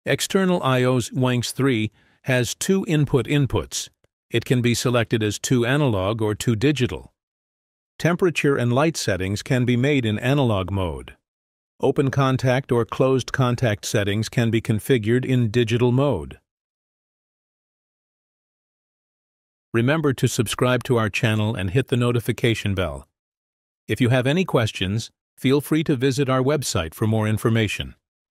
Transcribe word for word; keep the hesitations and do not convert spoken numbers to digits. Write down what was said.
External I O's I X three has two input inputs. It can be selected as two analog or two digital. Temperature and light settings can be made in analog mode. Open contact or closed contact settings can be configured in digital mode. Remember to subscribe to our channel and hit the notification bell. If you have any questions, feel free to visit our website for more information.